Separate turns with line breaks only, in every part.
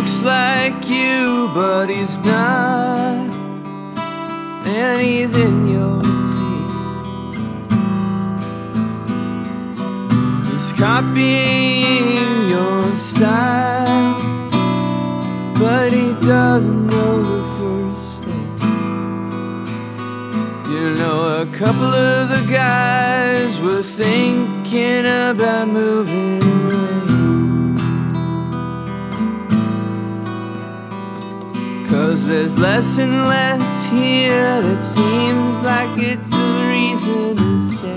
looks like you, but he's not, and he's in your seat. He's copying your style, but he doesn't know the first thing. You know, a couple of the guys were thinking about moving away, 'cause there's less and less here that seems like it's a reason to stay.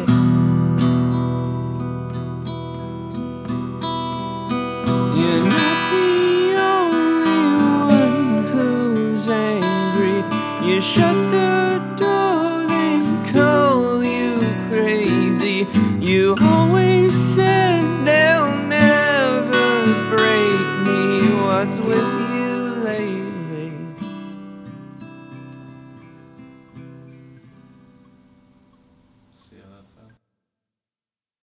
You're not the only one who's angry. You shut the door, they call you crazy. You